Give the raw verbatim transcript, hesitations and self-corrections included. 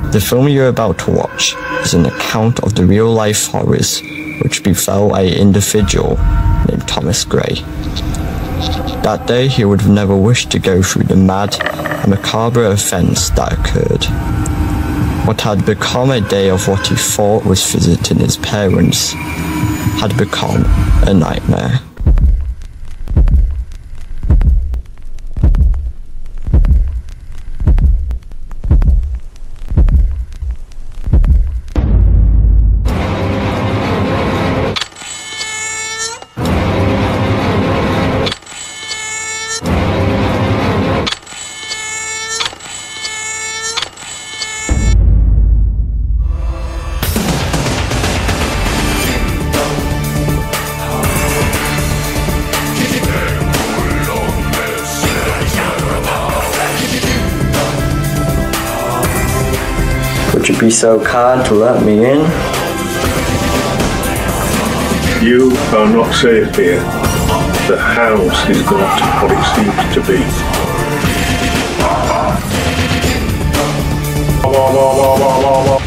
The film you're about to watch is an account of the real-life horrors which befell an individual named Thomas Gray. That day he would have never wished to go through the mad and macabre events that occurred. What had become a day of what he thought was visiting his parents had become a nightmare. Would you be so kind to let me in? You are not safe here. The house is not what it seems to be. Wah, wah, wah, wah, wah, wah.